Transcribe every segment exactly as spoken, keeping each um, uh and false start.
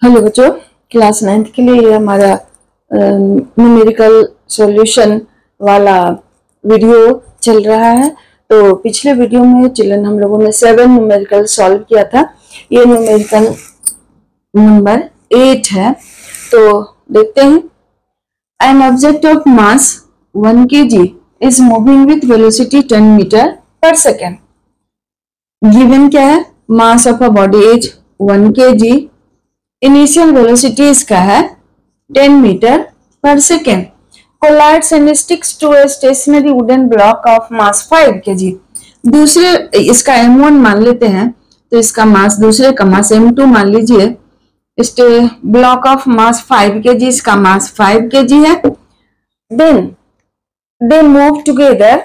Hello बच्चों, class ninth के लिए ये हमारा न्यूमेरिकल सॉल्यूशन वाला वीडियो चल रहा है। तो पिछले वीडियो में चिल्ड्रन हम लोगों ने सेवन न्यूमेरिकल सॉल्व किया था। ये न्यूमेरिकल नंबर एट है। तो देखते हैं। An object of mass one K G is moving with velocity ten metre per second. Given क्या है? Mass of a body is one K G, initial velocity इसका है ten metre per second. Collides and sticks to a stationary wooden block of mass five KG. दूसरे इसका M one मान लेते हैं, तो इसका मास दूसरे का मास एम टू मान लीजिए। इस block of mass five KG, इसका मास फाइव केजी है। Then they move together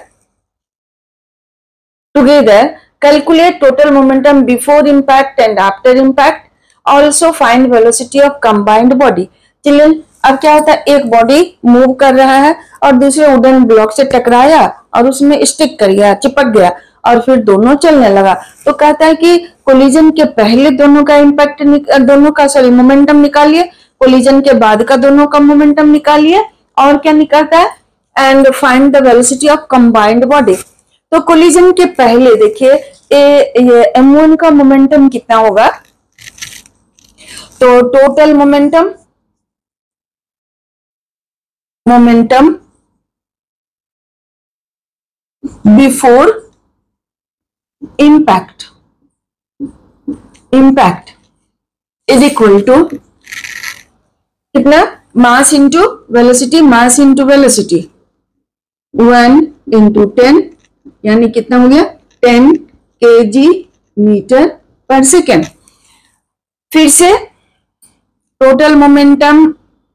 together calculate total momentum before impact and after impact, also find velocity of combined body. Children, अब क्या होता है, एक बॉडी मूव कर रहा है और दूसरे वुडन ब्लॉक से टकराया और उसमें स्टिक कर गया, चिपक गया और फिर दोनों चलने लगा। तो कहता है कि कोलिजन के पहले दोनों का इम्पैक्ट दोनों का सॉरी मोमेंटम निकालिए, कोलिजन के बाद का दोनों का मोमेंटम निकालिए, और क्या निकलता है, and find the velocity of combined body. तो कोलिजन के पहले देखिए ये एम वन का मोमेंटम कितना होगा, तो total momentum momentum before impact impact is equal to कितना, mass into velocity, mass into velocity one into ten, यानी कितना हो गया टेन के जी मीटर पर सेकेंड। फिर से टोटल मोमेंटम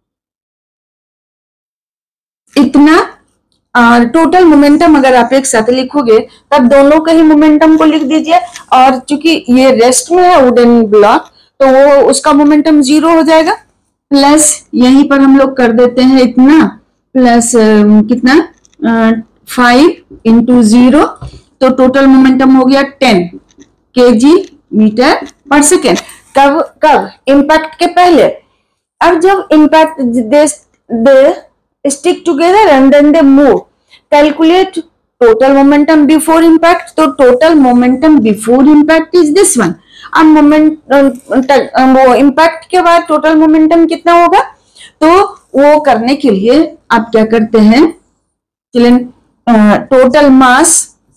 इतना, और टोटल मोमेंटम अगर आप एक साथ लिखोगे तब दोनों का ही मोमेंटम को लिख दीजिए, और चूंकि ये रेस्ट में है वुडन ब्लॉक तो वो उसका मोमेंटम जीरो हो जाएगा। प्लस यहीं पर हम लोग कर देते हैं इतना, प्लस कितना फाइव इंटू जीरो, तो टोटल मोमेंटम हो गया टेन के जी मीटर पर सेकेंड। कब कब इम्पैक्ट के पहले। अब जब impact they they stick together and then they move, calculate total momentum before impact. तो total momentum before impact is this one. अब मोमेंट वो इम्पैक्ट के बाद टोटल मोमेंटम कितना होगा, तो वो करने के लिए आप क्या करते हैं, चलें टोटल मास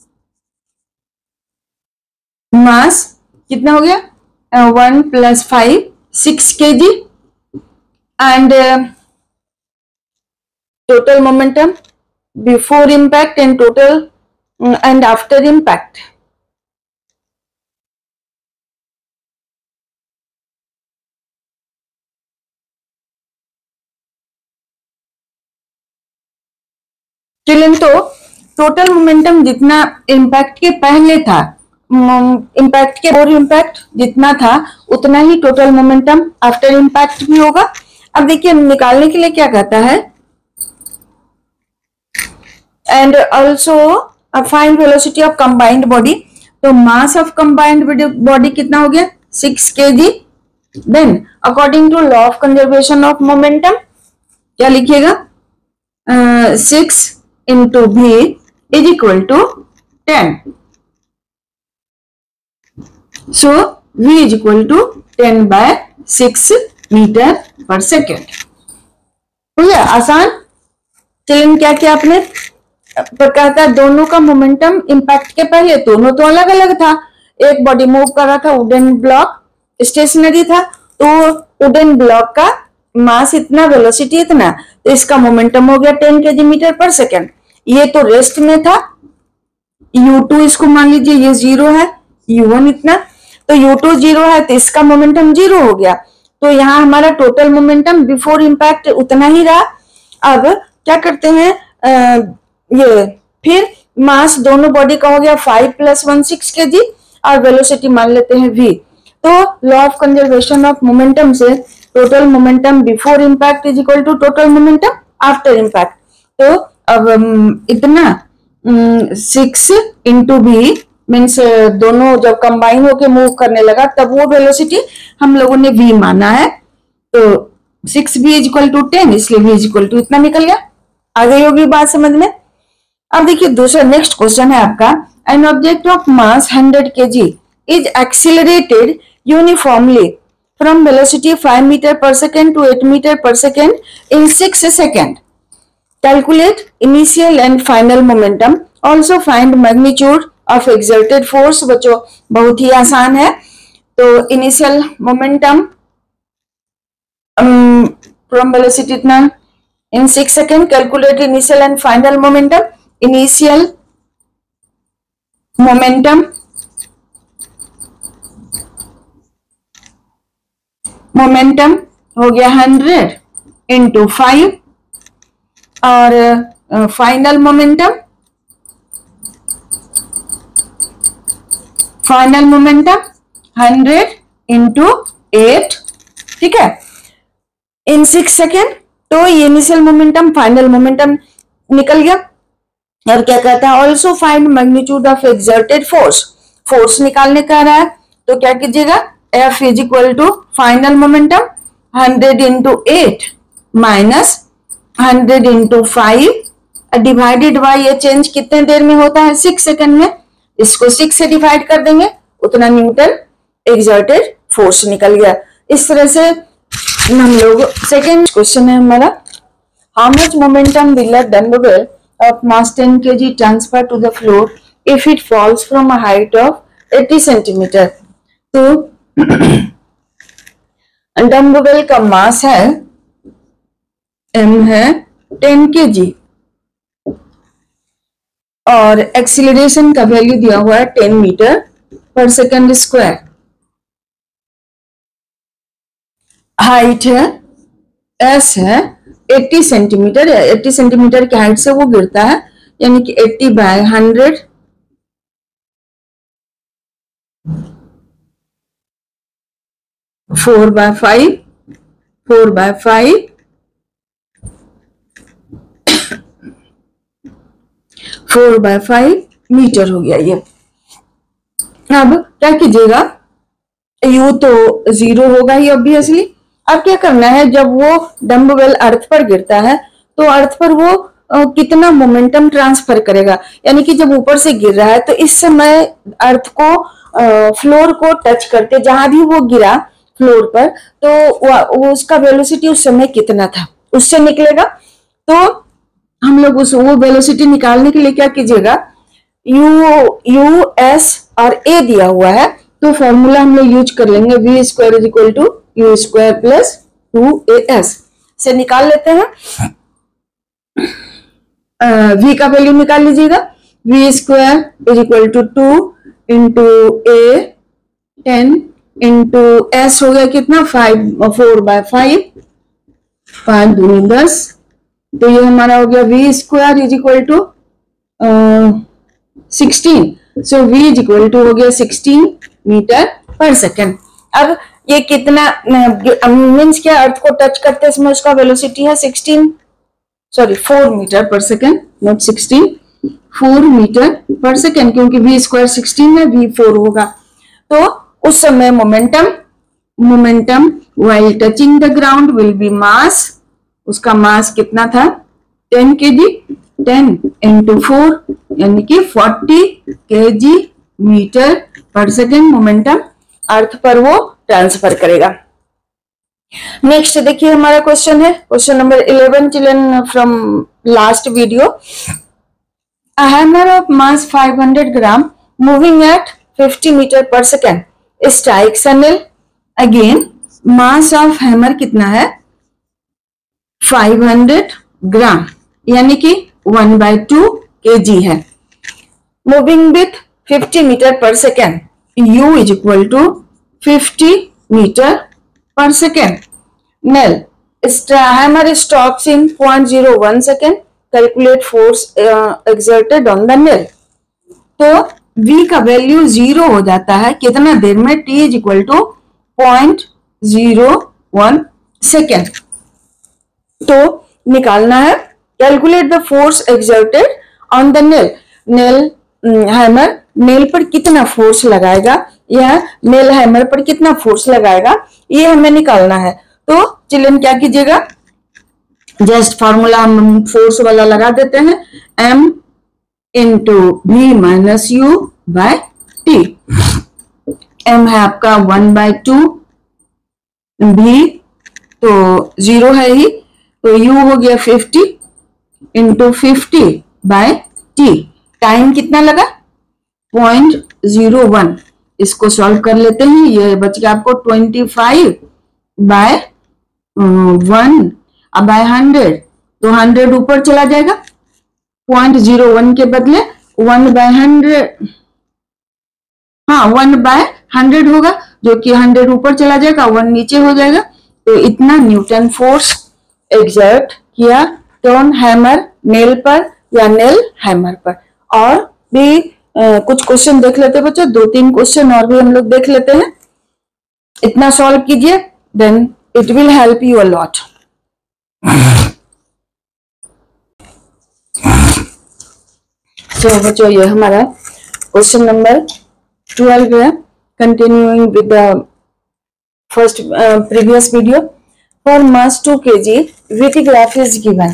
मास कितना हो गया, one plus five six K G, and total momentum before impact and total and after impact. Children, तो टोटल मोमेंटम जितना इम्पैक्ट के पहले था, इम्पैक्ट के और इम्पैक्ट जितना था उतना ही टोटल मोमेंटम आफ्टर इम्पैक्ट भी होगा। अब देखिए निकालने के लिए क्या कहता है, and also find velocity of combined body. तो मास ऑफ कंबाइंड बॉडी कितना हो गया, six K G. Then according to law of conservation of momentum क्या लिखिएगा, सिक्स इंटू भी is equal to ten. So V is equal to ten by six metre per second. हो गया आसान। चलिए क्या किया आपने, पर कहता है दोनों का मोमेंटम इम्पैक्ट के पहले, दोनों तो अलग अलग था। एक बॉडी मूव कर रहा था, वुडन ब्लॉक स्टेशनरी था, तो वुडन ब्लॉक का मास इतना, वेलोसिटी इतना, तो इसका मोमेंटम हो गया टेन के जी मीटर पर सेकेंड। ये तो रेस्ट में था, यू टू इसको मान लीजिए ये जीरो है, यू वन इतना, तो यू टू जीरो है तो इसका मोमेंटम जीरो हो गया। तो यहाँ हमारा टोटल मोमेंटम बिफोर इम्पैक्ट उतना ही रहा। अब क्या करते हैं, आ, ये फिर मास दोनों बॉडी का हो गया five plus one six K जी, और वेलोसिटी मान लेते हैं v। तो law of conservation of momentum से total momentum before impact is equal to total momentum after impact. तो अब इतना सिक्स इंटू बी मीन्स दोनों जब कंबाइन होके मूव करने लगा तब वो वेलोसिटी हम लोगों ने v माना है। तो six B is equal to ten, इसलिए बी इज इक्वल टू इतना निकल गया। आ गई होगी बात समझ में। अब देखिए दूसरा नेक्स्ट क्वेश्चन है आपका, an object of mass hundred KG is accelerated uniformly from velocity five metre per second to eight metre per second in six second. Calculate initial and final momentum, also find magnitude of exerted force. बच्चों बहुत ही आसान है। तो initial momentum from velocity इतना in six second, calculate initial and final momentum. Initial momentum momentum हो गया hundred into five, और final momentum final momentum hundred into eight, ठीक है, इन सिक्स सेकेंड। तो ये इनिशियल मोमेंटम फाइनल मोमेंटम निकल गया। और क्या कहता है, also find magnitude of exerted force, force निकालने का रहा है। तो क्या कीजिएगा, F is equal to final momentum hundred into eight minus hundred into five divided by, ये चेंज कितने देर में होता है, सिक्स सेकेंड में। इसको सिक्स से डिवाइड कर देंगे, उतना न्यूटन एक्सर्टेड फोर्स निकल गया। इस तरह से हम लोग सेकेंड क्वेश्चन है हमारा, how much momentum will a dumbbell of mass ten kilograms transfer to the floor if it falls from a height of eighty centimeter। तो डम्बल का मास है m है टेन केजी और एक्सीलरेशन का value दिया हुआ है ten metre per second square. Height है s है अस्सी सेंटीमीटर, अस्सी सेंटीमीटर की हाइट से वो गिरता है, यानी कि अस्सी by hundred four by five four by five four by five metre हो गया ये। अब क्या कीजिएगा, यू तो जीरो होगा ही ऑब्वियसली। अब क्या करना है, जब वो डम्बल अर्थ पर गिरता है तो अर्थ पर वो आ, कितना मोमेंटम ट्रांसफर करेगा, यानी कि जब ऊपर से गिर रहा है तो इस समय अर्थ को आ, फ्लोर को टच करके जहां भी वो गिरा फ्लोर पर, तो वो उसका वेलोसिटी उस समय कितना था उससे निकलेगा। तो हम लोग उस वो वेलोसिटी निकालने के लिए क्या कीजिएगा, यू यू एस और ए दिया हुआ है, तो फॉर्मूला हम लोग यूज कर लेंगे, v square is equal to u square plus two a s से निकाल लेते हैं। v का वैल्यू निकाल लीजिएगा, v square is equal to two into a ten into s हो गया कितना, फाइव फोर बाय फाइव, पांच दूनी दस। तो ये हमारा हो गया v square is equal to sixteen. So v is equal to हो गया सिक्सटीन मीटर पर सेकेंड। अब ये कितना मीन्स क्या, अर्थ को टच करते समय उसका वेलोसिटी है sixteen sorry four metre per second, not sixteen, four metre per second, क्योंकि v स्क्वायर सिक्सटीन है, v फोर होगा। तो उस समय momentum momentum while touching the ground will be mass, उसका मास कितना था ten KG, ten into four यानी कि forty KG metre per second momentum earth पर वो ट्रांसफर करेगा। नेक्स्ट देखिए हमारा क्वेश्चन है, question number eleven children from last video. A hammer of mass five hundred gram moving at fifty metre per second strikes a nail. Again mass of hammer कितना है, five hundred ग्राम, यानी कि one by two K G है। Moving with fifty metre per second, u is equal to fifty metre per second. Nail hammer stops in point zero one second, calculate force exerted on the nail. तो v का value zero हो जाता है कितना देर में, t is equal to point zero one second. तो निकालना है, calculate the force exerted on the nail. Nail hammer nail पर कितना फोर्स लगाएगा या नेल हैमर पर कितना फोर्स लगाएगा, ये हमें निकालना है। तो चिल्ड्रन क्या कीजिएगा, जस्ट फॉर्मूला हम फोर्स वाला लगा देते हैं, m into v minus u by t. m है आपका वन बाय टू, भी तो जीरो है ही, तो u हो गया fifty into fifty by t. Time कितना लगा, पॉइंट जीरो वन। इसको सॉल्व कर लेते हैं, ये बच गया आपको ट्वेंटी फाइव बाय वन अब बाय हंड्रेड, तो हंड्रेड ऊपर चला जाएगा, पॉइंट जीरो वन के बदले वन बाय हंड्रेड, हाँ वन बाय हंड्रेड होगा, जो कि हंड्रेड ऊपर चला जाएगा, वन नीचे हो जाएगा। तो इतना न्यूटन फोर्स एग्जर्ट किया टर्न हैमर नेल पर या नेल हैमर पर। और भी आ, कुछ क्वेश्चन देख लेते हैं बच्चों, दो तीन क्वेश्चन और भी हम लोग देख लेते हैं। इतना सॉल्व कीजिए, then it will help you a lot. तो बच्चों ये हमारा क्वेश्चन नंबर ट्वेल्व है, continuing with the first previous video. For mass two K G VT graph is given.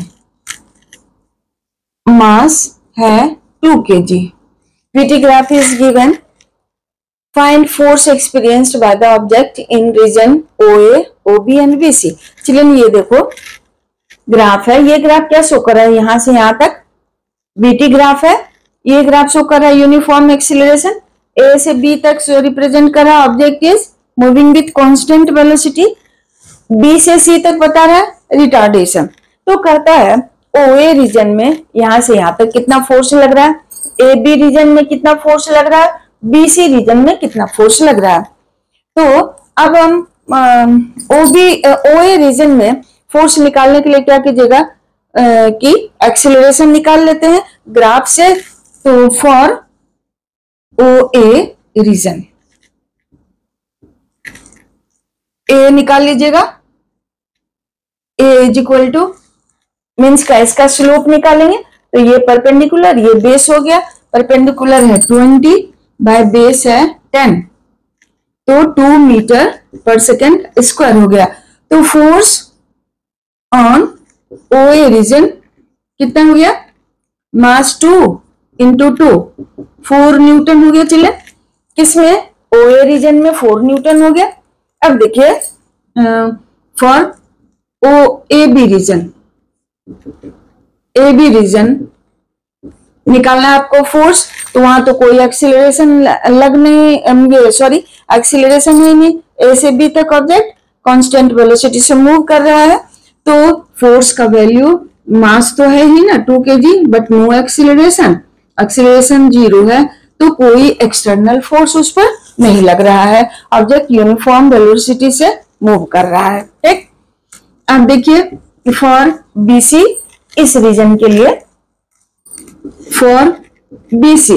Mass है two K G, VT graph is given. Find force experienced by the object in region O A, O B and B C. चलिए ये देखो graph है, ये graph क्या show कर रहा है, यहां से यहां तक वीटी ग्राफ है। ये ग्राफ शो कर रहा है यूनिफॉर्म एक्सीलरेशन, ए से बी तक रिप्रेजेंट कर रहा है object is moving with constant velocity, B से सी तक बता रहा है रिटार्डेशन। तो कहता है ओ ए रीजन में यहां से यहां तक कितना फोर्स लग रहा है, ए बी रीजन में कितना फोर्स लग रहा है, बी सी रीजन में कितना फोर्स लग रहा है। तो अब हम O B O A region में फोर्स निकालने के लिए क्या कीजिएगा कि एक्सीलरेशन निकाल लेते हैं ग्राफ से। तो for O A reason A निकाल लीजिएगा, A is equal to means का इसका स्लोप निकालेंगे, तो ये परपेंडिकुलर, ये बेस हो गया, परपेंडिकुलर है ट्वेंटी बाय बेस है टेन, तो two metre per second square हो गया। तो force on O A region कितना हो गया, mass two into two, four newton हो गया। चलिए किसमें, ओ ए रीजन में फोर न्यूटन हो गया। अब देखिए for O A B region, A B region निकालना है आपको फोर्स, तो वहां तो कोई एक्सीलरेशन लग नहीं, सॉरी एक्सीलरेशन ही नहीं, ए से बी तक ऑब्जेक्ट कांस्टेंट वेलोसिटी से मूव कर रहा है। तो फोर्स का वैल्यू, मास तो है ही ना two K G, but no acceleration, acceleration zero है, तो कोई एक्सटर्नल फोर्स उस पर नहीं लग रहा है, ऑब्जेक्ट यूनिफॉर्म वेलोसिटी से मूव कर रहा है। ठीक, अब देखिए फॉर बीसी, इस रीजन के लिए फॉर बीसी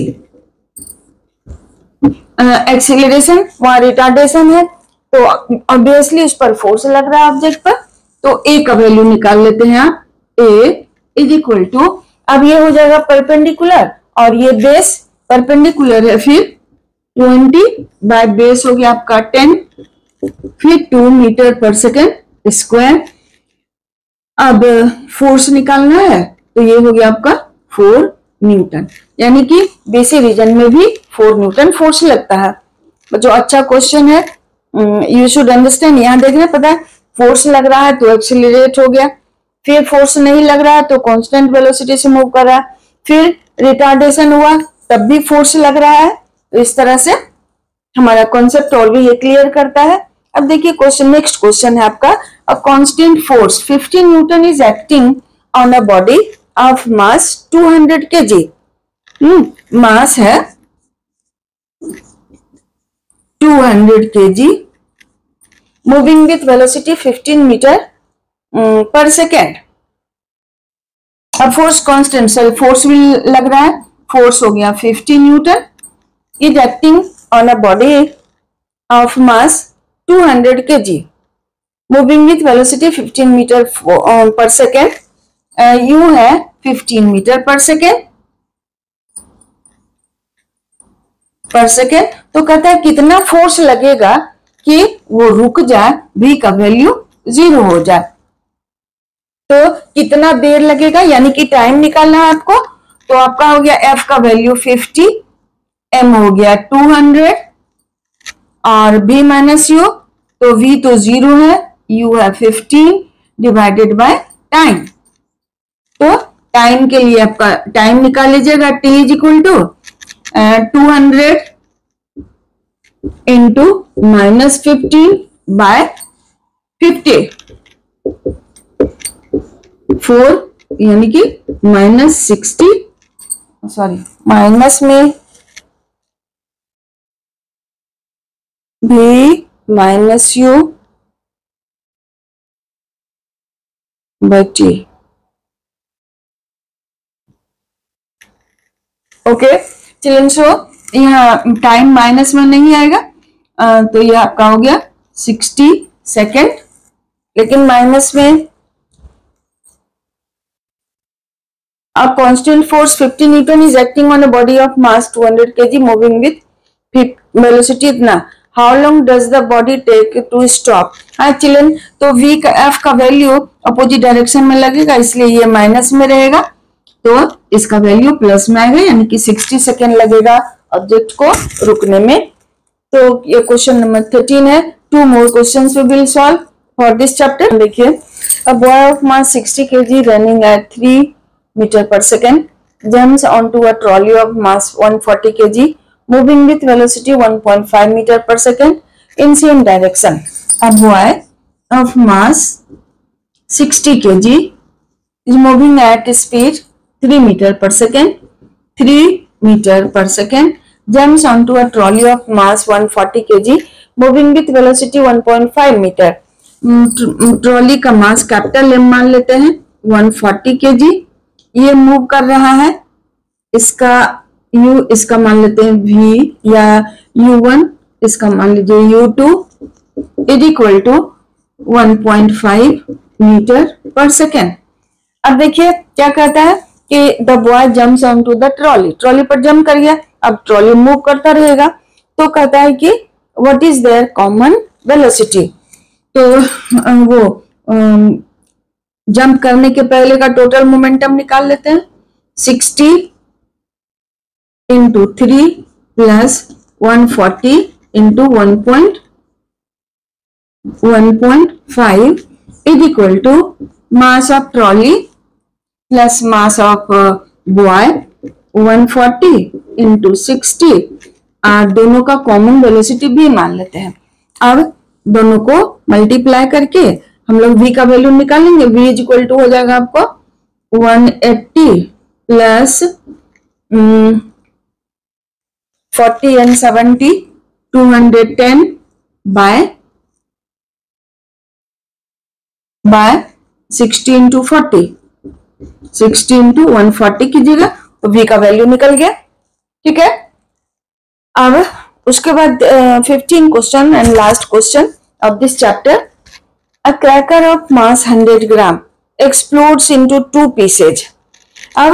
एक्सीलरेशन, वहां रिटार्डेशन है, तो ऑब्वियसली उस पर फोर्स लग रहा है ऑब्जेक्ट पर, तो ए का वैल्यू निकाल लेते हैं आप, ए इज इक्वल टू, अब ये हो जाएगा परपेंडिकुलर और ये बेस परपेंडिकुलर है, फिर ट्वेंटी बाय बेस हो गया आपका टेन, फिर two metre per second square. अब फोर्स निकालना है, तो ये हो गया आपका फोर न्यूटन, यानी कि बेसी रीजन में भी फोर न्यूटन फोर्स लगता है। जो अच्छा क्वेश्चन है, यू शुड अंडरस्टैंड। यहाँ देखना पता है, फोर्स लग रहा है तो एक्सीलरेट हो गया, फिर फोर्स नहीं लग रहा है तो कांस्टेंट वेलोसिटी से मूव कर रहा है, फिर रिटार्डेशन हुआ तब भी फोर्स लग रहा है। तो इस तरह से हमारा कॉन्सेप्ट और भी ये क्लियर करता है। अब देखिए क्वेश्चन, नेक्स्ट क्वेश्चन है आपका, a constant force fifty newton is acting on a body of mass two hundred KG. Hmm mass है two hundred KG, moving with velocity fifteen metre per second. अब force constant, sorry force भी लग रहा है, force हो गया fifty newton, is acting on a body of mass two hundred KG, moving with velocity fifteen metre per second, u है fifteen metre per second पर second. तो कहता है कितना फोर्स लगेगा कि वो रुक जाए, v का वैल्यू जीरो हो जाए। तो कितना देर लगेगा, यानी कि टाइम निकालना है आपको। तो आपका हो गया एफ का वैल्यू फिफ्टी, एम हो गया टू हंड्रेड और v माइनस यू, तो v तो जीरो है, u है फिफ्टीन डिवाइडेड बाय टाइम। तो टाइम के लिए आपका टाइम निकाल लीजिएगा, t is equal to two hundred into minus fifteen by fifty, four यानी कि माइनस सिक्सटी, सॉरी माइनस में भी minus u by t. Okay children, so यहाँ टाइम माइनस में नहीं आएगा, आ, तो ये आपका हो गया सिक्सटी सेकेंड, लेकिन माइनस में a constant force fifty Newton is acting on a body of mass two hundred kilograms moving with velocity इतना। How long does the body take to stop? हाँ चिल्ड्रन, तो v का f का value opposite direction में लगेगा, इसलिए ये minus में रहेगा, तो इसका वैल्यू प्लस में आएगा, यानी कि सिक्सटी सेकेंड लगेगा ऑब्जेक्ट को रुकने में। तो ये क्वेश्चन नंबर थर्टीन है। Two more questions we will solve for this chapter. देखिए, a boy of mass sixty KG running at three meter per second jumps onto a trolley of mass one hundred forty kilograms moving with velocity one point five meter per second in same direction. A boy of mass sixty kilograms is moving at speed three meter per second three meter per second jumps onto a trolley of mass one hundred forty kilograms moving with velocity one point five meter. Trolley का mass capital M मान लेते हैं, one hundred forty kilograms, ये move कर रहा है, इसका u इसका मान लेते हैं v या यू वन, इसका मान लीजिए u two is equal to one point five metre per second. अब देखिए क्या कहता है कि the boy jumps on to the trolley, trolley पर जंप कर गया, अब ट्रॉली मूव करता रहेगा, तो कहता है कि what is their common velocity. तो वो जंप करने के पहले का टोटल मोमेंटम निकाल लेते हैं, sixty into three plus one forty into one point one point five is equal to mass of trolley plus mass of boy one forty into sixty, और दोनों का कॉमन वेलोसिटी भी मान लेते हैं। अब दोनों को मल्टीप्लाई करके हम लोग v का वैल्यू निकालेंगे, v इज इक्वल टू हो जाएगा आपको one eighty plus forty and seventy two hundred ten by by sixty into forty, sixty into one forty कीजिएगा तो v का वैल्यू निकल गया। ठीक है, अब उसके बाद fifteen question and last question of this chapter. A cracker of mass one hundred gram explodes into two pieces. अब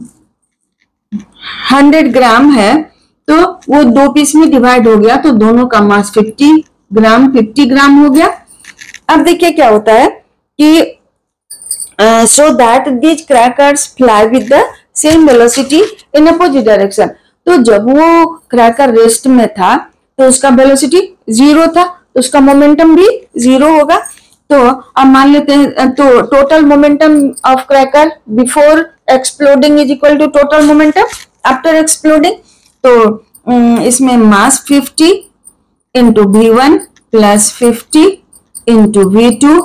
हंड्रेड ग्राम है तो वो दो पीस में डिवाइड हो गया, तो दोनों का mass fifty gram fifty gram हो गया। अब देखिए क्या होता है कि so that these crackers fly with the same velocity in opposite direction. तो जब वो क्रैकर रेस्ट में था तो उसका वेलोसिटी जीरो था, तो उसका मोमेंटम भी जीरो होगा। तो अब मान लेते हैं, तो total momentum of cracker before exploding is equal to total momentum after exploding. तो इसमें mass fifty into v one plus fifty into v two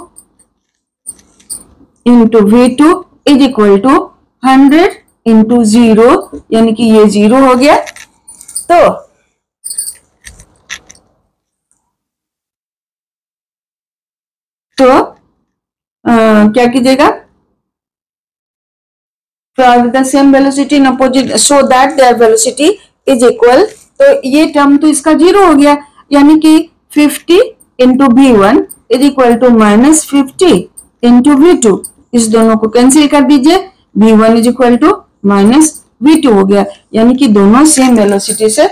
into v two is equal to hundred into zero, यानी कि ये zero हो गया। तो तो आ, क्या कीजिएगा, the same velocity in opposite so that their velocity is equal. तो ये टर्म तो इसका जीरो हो गया, यानी कि fifty into v one is equal to minus fifty into v two, इस दोनों को कैंसिल कर दीजिए, v one is equal to minus v two हो गया, यानी कि दोनों सेम वेलोसिटी से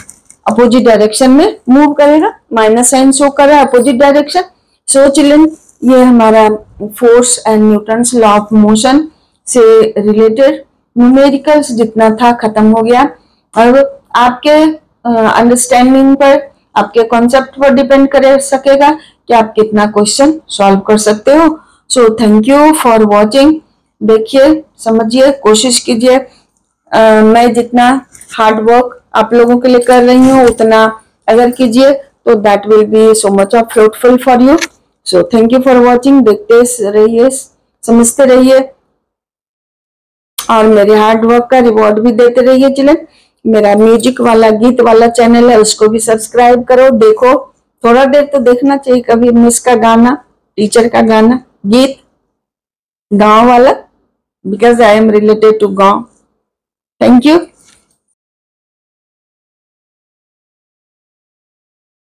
अपोजिट डायरेक्शन में मूव करेगा। माइनस साइन शो कर रहा है अपोजिट डायरेक्शन। सो चिल्ड्रन ये हमारा force and Newton's law of motion से रिलेटेड न्यूमेरिकल्स जितना था खत्म हो गया। अब आपके अंडरस्टैंडिंग uh, पर, आपके कॉन्सेप्ट पर डिपेंड कर सकेगा कि आप कितना क्वेश्चन सॉल्व कर सकते हो। So thank you for watching. देखिए, समझिए, कोशिश कीजिए। uh, मैं जितना हार्ड वर्क आप लोगों के लिए कर रही हूँ उतना अगर कीजिए तो that will be so much of fruitful for you. So thank you for watching. देखते रहिए, समझते रहिए और मेरे हार्ड वर्क का रिवॉर्ड भी देते रहिए। चिल्ड्रन, मेरा म्यूजिक वाला, गीत वाला चैनल है, उसको भी सब्सक्राइब करो। देखो, थोड़ा देर तो देखना चाहिए कभी मिस का गाना, टीचर का गाना, गीत गांव वाला, because I am related to गांव। Thank you.